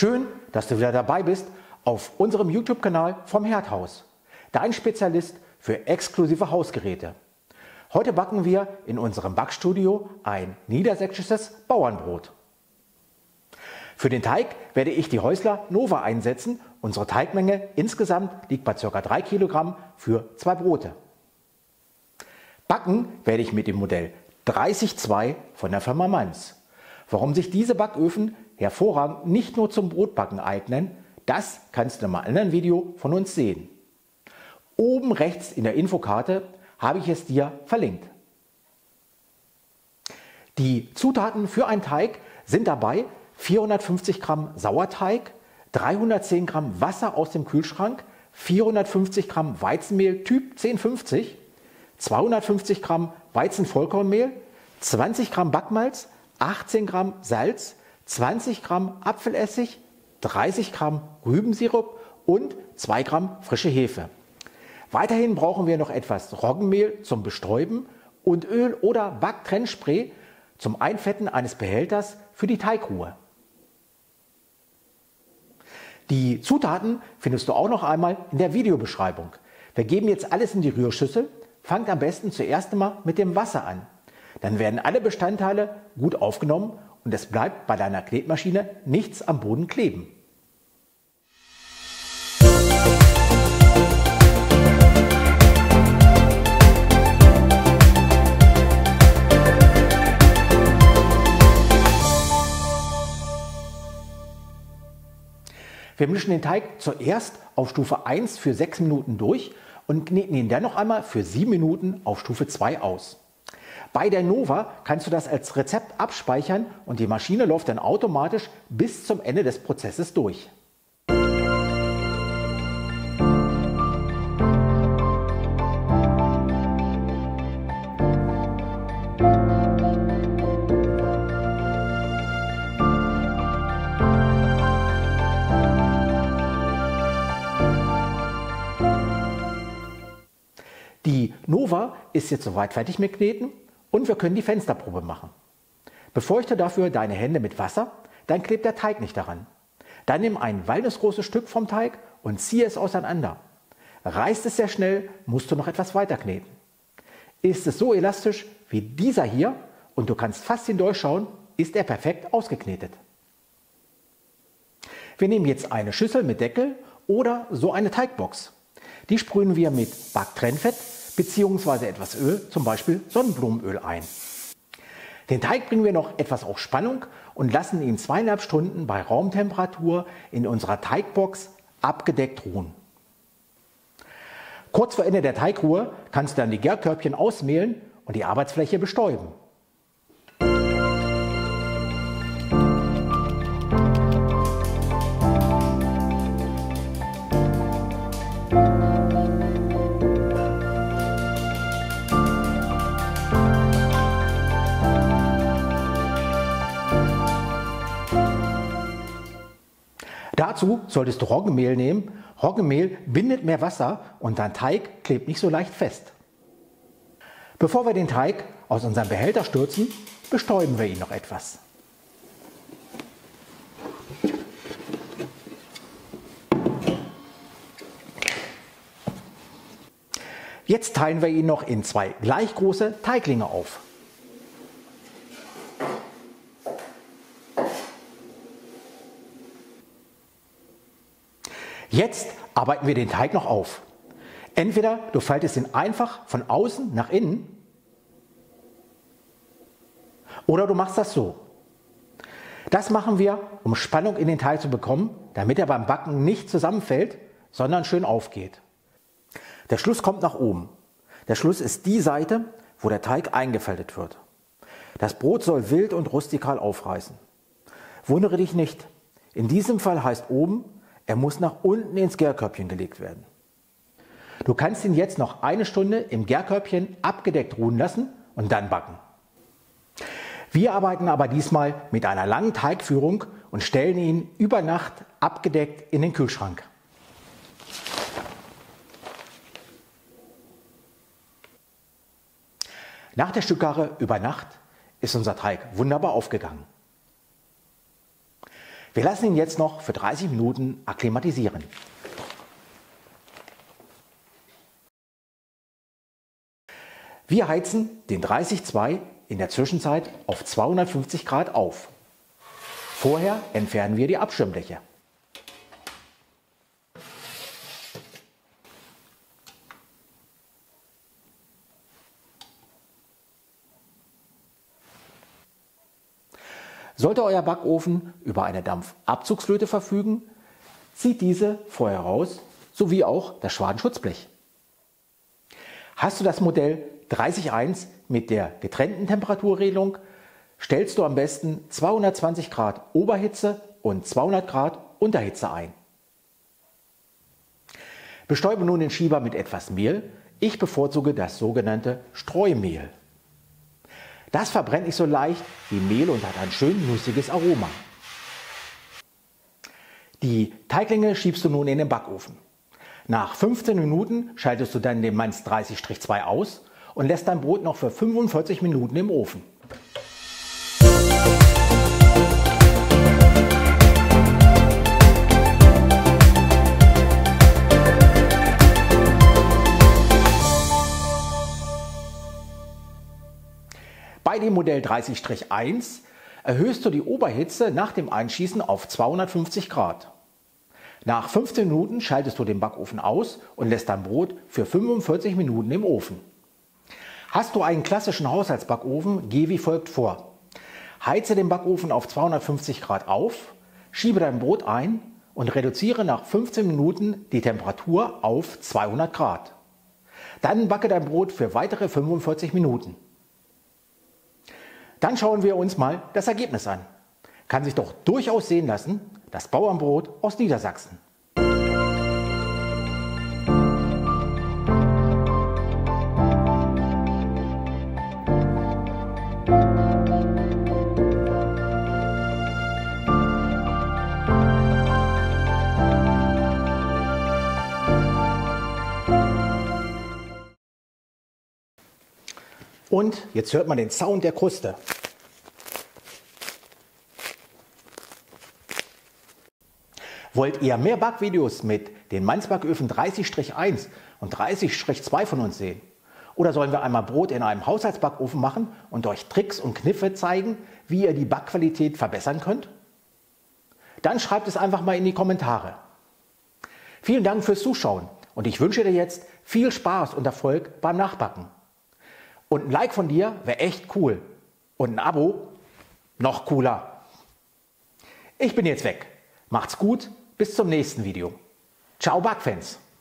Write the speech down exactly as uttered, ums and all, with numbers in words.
Schön, dass du wieder dabei bist auf unserem YouTube-Kanal vom Herdhaus, dein Spezialist für exklusive Hausgeräte. Heute backen wir in unserem Backstudio ein niedersächsisches Bauernbrot. Für den Teig werde ich die Häusler Nova einsetzen. Unsere Teigmenge insgesamt liegt bei ca. drei Kilogramm für zwei Brote. Backen werde ich mit dem Modell dreißig zwei von der Firma Manz. Warum sich diese Backöfen hervorragend nicht nur zum Brotbacken eignen, das kannst du in einem anderen Video von uns sehen. Oben rechts in der Infokarte habe ich es dir verlinkt. Die Zutaten für einen Teig sind dabei vierhundertfünfzig Gramm Sauerteig, dreihundertzehn Gramm Wasser aus dem Kühlschrank, vierhundertfünfzig Gramm Weizenmehl Typ zehn fünfzig, zweihundertfünfzig Gramm Weizenvollkornmehl, zwanzig Gramm Backmalz, achtzehn Gramm Salz, zwanzig Gramm Apfelessig, dreißig Gramm Rübensirup und zwei Gramm frische Hefe. Weiterhin brauchen wir noch etwas Roggenmehl zum Bestäuben und Öl oder Backtrennspray zum Einfetten eines Behälters für die Teigruhe. Die Zutaten findest du auch noch einmal in der Videobeschreibung. Wir geben jetzt alles in die Rührschüssel. Fangt am besten zuerst einmal mit dem Wasser an. Dann werden alle Bestandteile gut aufgenommen und es bleibt bei deiner Knetmaschine nichts am Boden kleben. Wir mischen den Teig zuerst auf Stufe eins für sechs Minuten durch und kneten ihn dann noch einmal für sieben Minuten auf Stufe zwei aus. Bei der Nova kannst du das als Rezept abspeichern und die Maschine läuft dann automatisch bis zum Ende des Prozesses durch. Die Nova ist jetzt soweit fertig mit Kneten und wir können die Fensterprobe machen. Befeuchte dafür deine Hände mit Wasser, dann klebt der Teig nicht daran. Dann nimm ein walnussgroßes Stück vom Teig und ziehe es auseinander. Reißt es sehr schnell, musst du noch etwas weiter kneten. Ist es so elastisch wie dieser hier und du kannst fast hindurchschauen, ist er perfekt ausgeknetet. Wir nehmen jetzt eine Schüssel mit Deckel oder so eine Teigbox. Die sprühen wir mit Backtrennfett bzw. etwas Öl, zum Beispiel Sonnenblumenöl ein. Den Teig bringen wir noch etwas auf Spannung und lassen ihn zweieinhalb Stunden bei Raumtemperatur in unserer Teigbox abgedeckt ruhen. Kurz vor Ende der Teigruhe kannst du dann die Gärkörbchen ausmehlen und die Arbeitsfläche bestäuben. Dazu solltest du Roggenmehl nehmen. Roggenmehl bindet mehr Wasser und dein Teig klebt nicht so leicht fest. Bevor wir den Teig aus unserem Behälter stürzen, bestäuben wir ihn noch etwas. Jetzt teilen wir ihn noch in zwei gleich große Teiglinge auf. Jetzt arbeiten wir den Teig noch auf. Entweder du faltest ihn einfach von außen nach innen oder du machst das so. Das machen wir, um Spannung in den Teig zu bekommen, damit er beim Backen nicht zusammenfällt, sondern schön aufgeht. Der Schluss kommt nach oben. Der Schluss ist die Seite, wo der Teig eingefaltet wird. Das Brot soll wild und rustikal aufreißen. Wundere dich nicht. In diesem Fall heißt oben, er muss nach unten ins Gärkörbchen gelegt werden. Du kannst ihn jetzt noch eine Stunde im Gärkörbchen abgedeckt ruhen lassen und dann backen. Wir arbeiten aber diesmal mit einer langen Teigführung und stellen ihn über Nacht abgedeckt in den Kühlschrank. Nach der Stückgare über Nacht ist unser Teig wunderbar aufgegangen. Wir lassen ihn jetzt noch für dreißig Minuten akklimatisieren. Wir heizen den dreißig Komma zwei in der Zwischenzeit auf zweihundertfünfzig Grad auf. Vorher entfernen wir die Abschirmbleche. Sollte euer Backofen über eine Dampfabzugslöte verfügen, zieht diese vorher raus, sowie auch das Schwadenschutzblech. Hast du das Modell dreißig Komma eins mit der getrennten Temperaturregelung, stellst du am besten zweihundertzwanzig Grad Oberhitze und zweihundert Grad Unterhitze ein. Bestäube nun den Schieber mit etwas Mehl. Ich bevorzuge das sogenannte Streumehl. Das verbrennt nicht so leicht wie Mehl und hat ein schön nussiges Aroma. Die Teiglinge schiebst du nun in den Backofen. Nach fünfzehn Minuten schaltest du dann den Mainz dreißig Strich zwei aus und lässt dein Brot noch für fünfundvierzig Minuten im Ofen. Bei dem Modell dreißig Strich eins erhöhst du die Oberhitze nach dem Einschießen auf zweihundertfünfzig Grad. Nach fünfzehn Minuten schaltest du den Backofen aus und lässt dein Brot für fünfundvierzig Minuten im Ofen. Hast du einen klassischen Haushaltsbackofen, geh wie folgt vor. Heize den Backofen auf zweihundertfünfzig Grad auf, schiebe dein Brot ein und reduziere nach fünfzehn Minuten die Temperatur auf zweihundert Grad. Dann backe dein Brot für weitere fünfundvierzig Minuten. Dann schauen wir uns mal das Ergebnis an. Kann sich doch durchaus sehen lassen, das Bauernbrot aus Niedersachsen. Und jetzt hört man den Sound der Kruste. Wollt ihr mehr Backvideos mit den Mainz Backöfen dreißig Strich eins und dreißig Strich zwei von uns sehen? Oder sollen wir einmal Brot in einem Haushaltsbackofen machen und euch Tricks und Kniffe zeigen, wie ihr die Backqualität verbessern könnt? Dann schreibt es einfach mal in die Kommentare. Vielen Dank fürs Zuschauen und ich wünsche dir jetzt viel Spaß und Erfolg beim Nachbacken. Und ein Like von dir wäre echt cool. Und ein Abo noch cooler. Ich bin jetzt weg. Macht's gut, bis zum nächsten Video. Ciao Backfans!